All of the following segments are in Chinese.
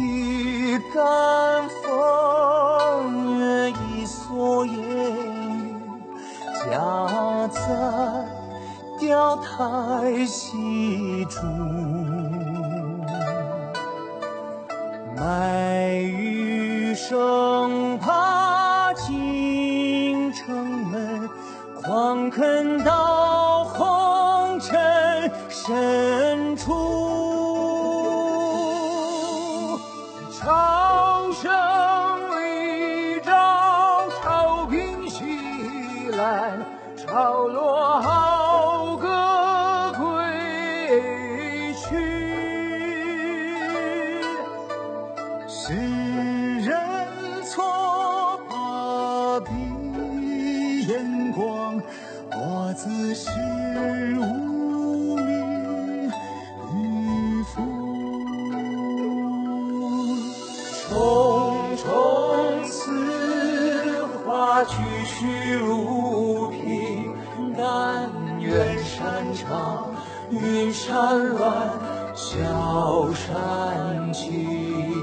披干风，月一蓑烟雨，家在钓台西竹。麦雨声怕进城门，况肯到红尘深处。潮声里照潮平西来，潮落好歌归去。世人错把彼眼光，我自是无名渔夫。重重此花去去如萍，但愿山长云山乱，小山青。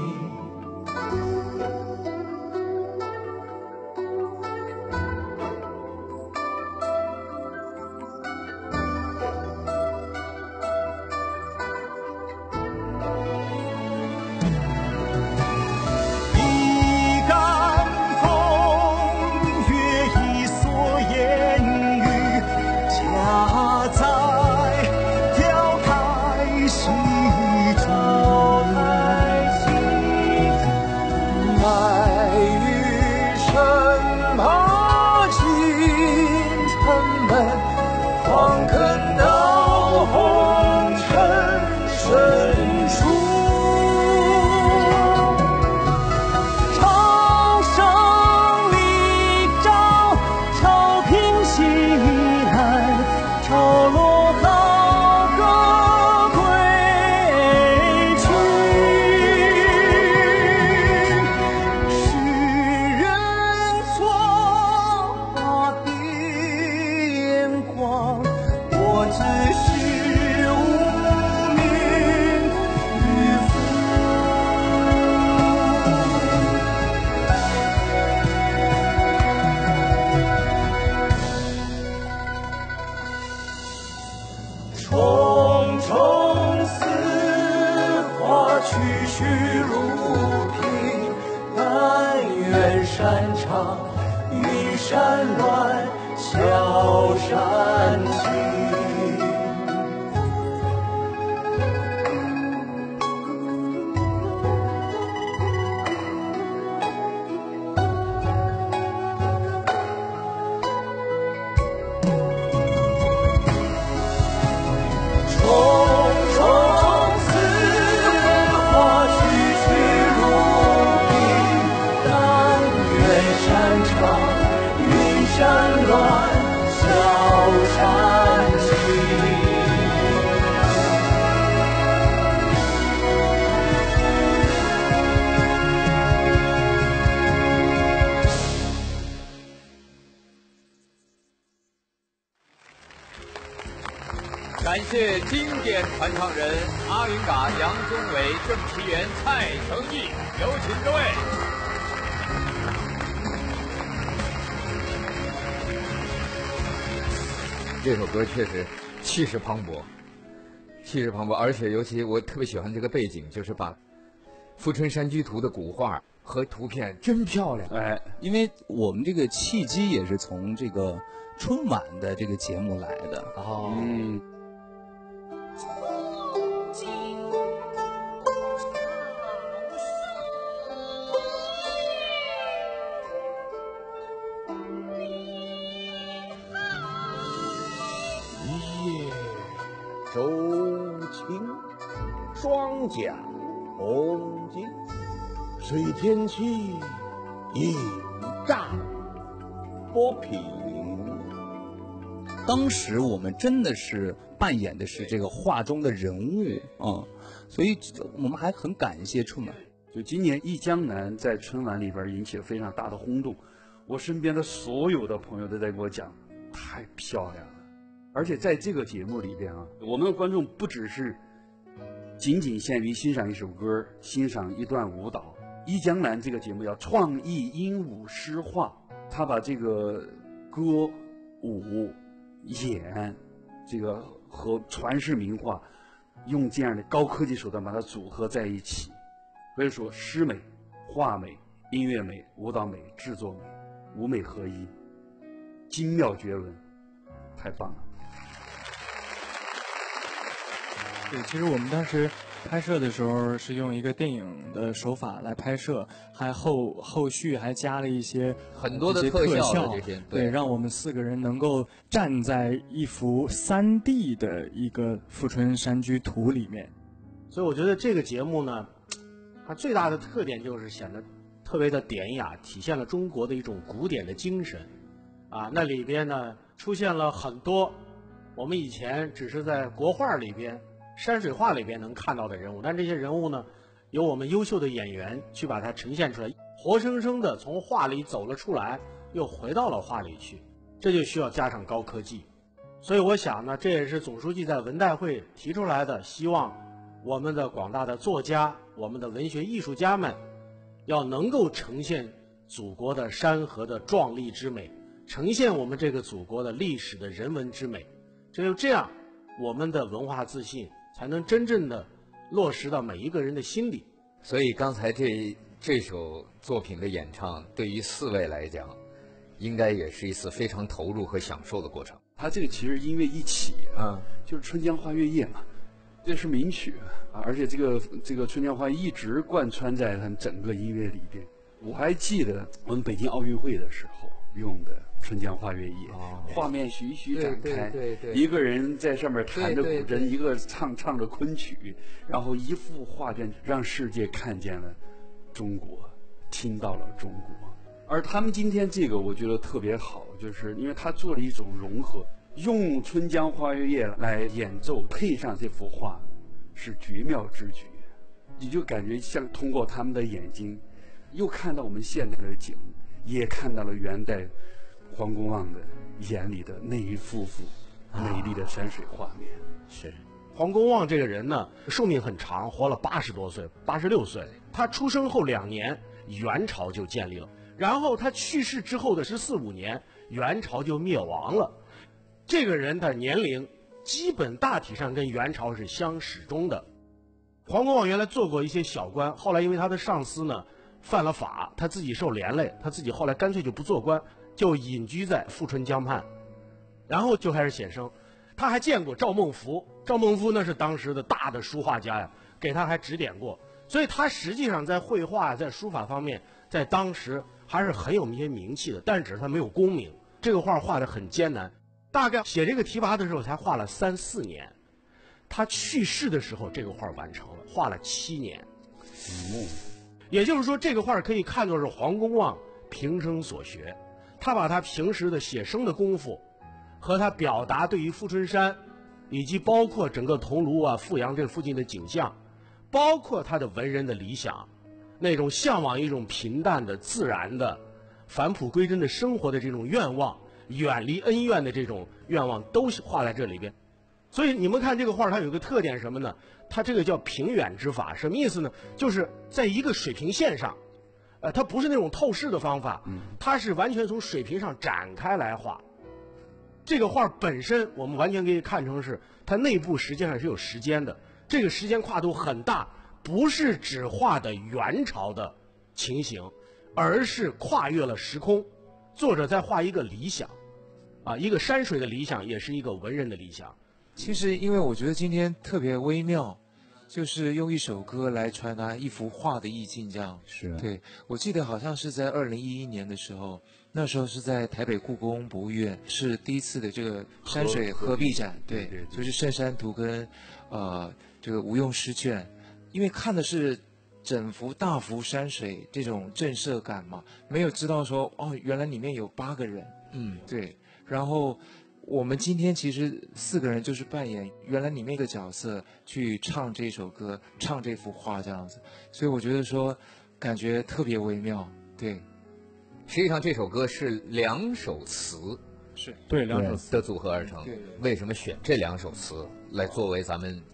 感谢经典传唱人阿云嘎、杨宗纬、郑其元、蔡成毅，有请各位。 这首歌确实气势磅礴，气势磅礴，而且尤其我特别喜欢这个背景，就是把《富春山居图》的古画和图片真漂亮。 哎，因为我们这个契机也是从这个春晚的这个节目来的。 哦， 周青，霜降红巾，水天气，映照波平。 当时我们真的是扮演的是这个画中的人物啊，所以我们还很感谢春晚。 就今年《忆江南》在春晚里边引起了非常大的轰动，我身边的所有的朋友都在给我讲，太漂亮了。而且在这个节目里边啊，我们的观众不只是仅仅限于欣赏一首歌，欣赏一段舞蹈。一江南这个节目叫创意音舞诗画，他把这个歌舞演这个和传世名画用这样的高科技手段把它组合在一起。所以说诗美、画美、音乐美、舞蹈美、制作美，五美合一，精妙绝伦，太棒了。 对，其实我们当时拍摄的时候是用一个电影的手法来拍摄，还后续还加了一些很多的特效这些， 对，让我们4个人能够站在一幅3D 的一个富春山居图里面。 所以我觉得这个节目呢，它最大的特点就是显得特别的典雅，体现了中国的一种古典的精神。那里边呢出现了很多我们以前只是在国画里边、山水画里边能看到的人物，但这些人物呢，由我们优秀的演员去把它呈现出来，活生生的从画里走了出来，又回到了画里去，这就需要加上高科技。所以我想呢，这也是总书记在文代会提出来的，希望我们的广大的作家、我们的文学艺术家们，要能够呈现祖国的山河的壮丽之美，呈现我们这个祖国的历史的人文之美。只有这样，我们的文化自信才能真正的落实到每一个人的心里。 所以刚才这首作品的演唱，对于4位来讲，应该也是一次非常投入和享受的过程。 他这个其实音乐一起就是《春江花月夜》嘛，这是名曲而且这个《春江花》一直贯穿在他们整个音乐里边。我还记得我们北京奥运会的时候用的《春江花月夜》，画面徐徐展开， 对， 一个人在上面弹着古筝，一个唱着昆曲，然后一幅画卷让世界看见了中国，听到了中国。而他们今天这个我觉得特别好，就是因为他做了一种融合，用《春江花月夜》来演奏，配上这幅画，是绝妙之举。你就感觉像通过他们的眼睛，又看到我们现代的景，也看到了元代黄公望的眼里的那一幅幅美丽的山水画面。 是黄公望这个人呢，寿命很长，活了80多岁，86岁。他出生后2年，元朝就建立了。然后他去世之后的14、15年，元朝就灭亡了。这个人的年龄基本大体上跟元朝是相始终的。黄公望原来做过一些小官，后来因为他的上司呢犯了法，他自己受连累，他自己后来干脆就不做官，就隐居在富春江畔，然后就开始写生。他还见过赵孟頫，赵孟頫那是当时的大的书画家呀，给他还指点过，所以他实际上在绘画、在书法方面，在当时还是很有一些名气的，但只是他没有功名。这个画画得很艰难，大概写这个题跋的时候才画了3、4年，他去世的时候这个画完成了，画了7年。也就是说，这个画可以看作是黄公望平生所学，他把他平时的写生的功夫和他表达对于富春山以及包括整个桐庐富阳这附近的景象，包括他的文人的理想，那种向往一种平淡的自然的返璞归真的生活的这种愿望，远离恩怨的这种愿望，都画在这里边。所以你们看这个画，它有一个特点什么呢？它这个叫平远之法，什么意思呢？就是在一个水平线上，它不是那种透视的方法，它是完全从水平上展开来画。这个画本身我们完全可以看成是它内部实际上是有时间的，这个时间跨度很大，不是只画的元朝的情形，而是跨越了时空。作者在画一个理想一个山水的理想，也是一个文人的理想。 其实因为我觉得今天特别微妙，就是用一首歌来传达一幅画的意境，这样。 是。 对，我记得好像是在2011年的时候，那时候是在台北故宫博物院，是第一次的这个山水合璧展，对，就是圣山图跟这个无用诗卷，因为看的是整幅大幅山水这种震慑感嘛，没有知道说原来里面有8个人，对，然后我们今天其实4个人就是扮演原来里面一个角色去唱这首歌，唱这幅画这样子，所以我觉得说感觉特别微妙。对， 实际上这首歌是2首词， 是对2首词的组合而成。为什么选这2首词来作为咱们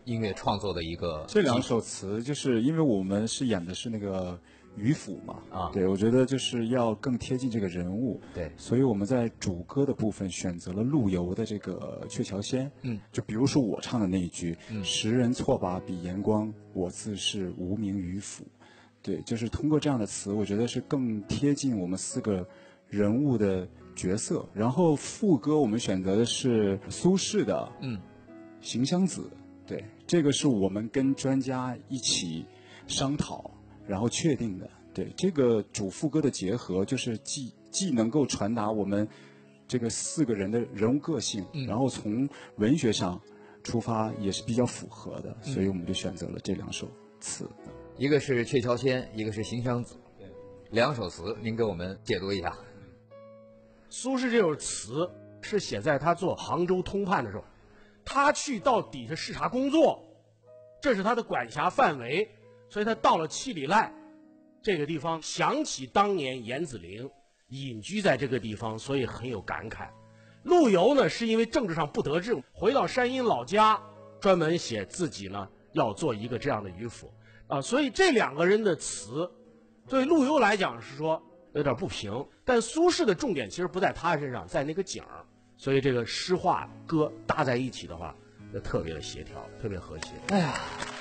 音乐创作的一个。 这2首词就是因为我们是演的是那个渔府嘛，对，我觉得就是要更贴近这个人物， 对， 所以我们在主歌的部分选择了陆游的这个《鹊桥仙》，就比如说我唱的那一句，时人错把笔言光，我自是无名渔府，对，就是通过这样的词，我觉得是更贴近我们4个人物的角色。然后副歌我们选择的是苏轼的《行香子》，对，这个是我们跟专家一起商讨然后确定的。对，这个主副歌的结合，就是既能够传达我们这个4个人的人物个性，然后从文学上出发也是比较符合的，所以我们就选择了这2首词， 一个是《鹊桥仙》，一个是《行香子》。2首词，您给我们解读一下。 苏轼这首词是写在他做杭州通判的时候，他去到底下视察工作，这是他的管辖范围，所以他到了七里赖这个地方，想起当年严子陵隐居在这个地方，所以很有感慨。陆游呢，是因为政治上不得志，回到山阴老家，专门写自己呢要做一个这样的渔府所以这2个人的词，对陆游来讲是说有点不平，但苏轼的重点其实不在他身上，在那个景儿，所以这个诗画歌搭在一起的话，就特别的协调，特别和谐。 哎呀，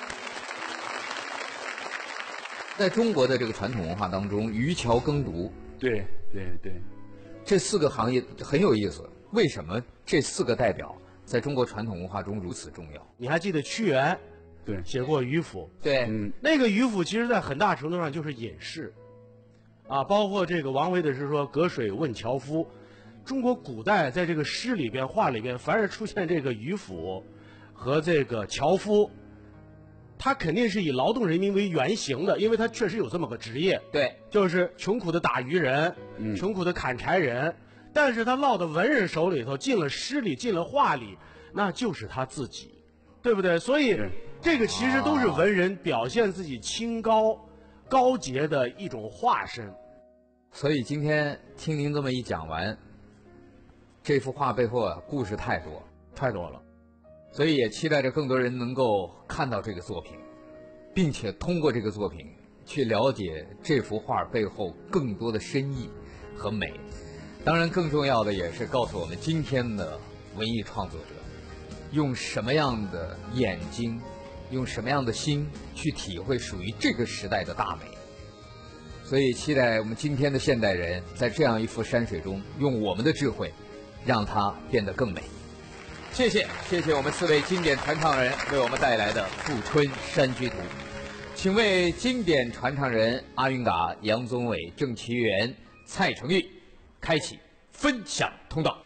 在中国的这个传统文化当中，渔樵耕读， 对， 这4个行业很有意思。为什么这4个代表在中国传统文化中如此重要？ 你还记得屈原对写过渔府？ 对， 那个渔府其实在很大程度上就是隐士包括这个王维的诗说隔水问樵夫。中国古代在这个诗里边画里边，凡是出现这个渔府和这个樵夫，他肯定是以劳动人民为原型的，因为他确实有这么个职业， 对， 就是穷苦的打渔人，穷苦的砍柴人，但是他落到文人手里头，进了诗里，进了画里，那就是他自己，对不对？所以这个其实都是文人表现自己清高洁的一种化身。 所以今天听您这么一讲完，这幅画背后故事太多了，所以也期待着更多人能够看到这个作品，并且通过这个作品去了解这幅画背后更多的深意和美。当然更重要的也是告诉我们今天的文艺创作者用什么样的眼睛，用什么样的心去体会属于这个时代的大美。所以期待我们今天的现代人在这样一幅山水中，用我们的智慧让它变得更美。谢谢我们4位经典传唱人为我们带来的《富春山居图》。请为经典传唱人阿云嘎、杨宗纬、郑其元、蔡成玉开启分享通道。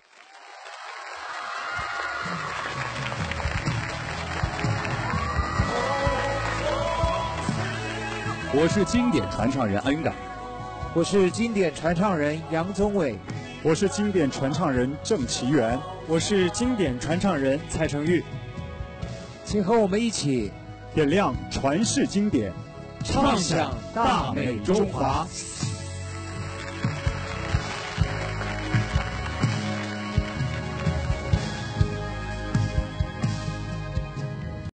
我是经典传唱人阿云嘎， 我是经典传唱人杨宗纬， 我是经典传唱人郑其元， 我是经典传唱人蔡成玉。 请和我们一起点亮传世经典， 唱响大美中华。